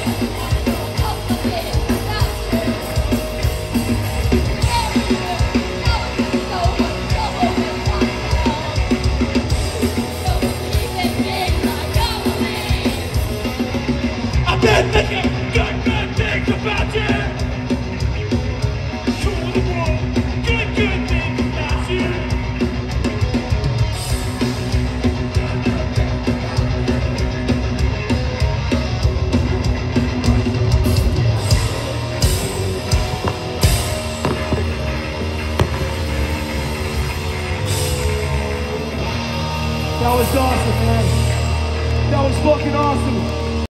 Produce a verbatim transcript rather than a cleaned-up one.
been thinking good, good things about you. Show the world good, good things about you. That was awesome, man. That was fucking awesome.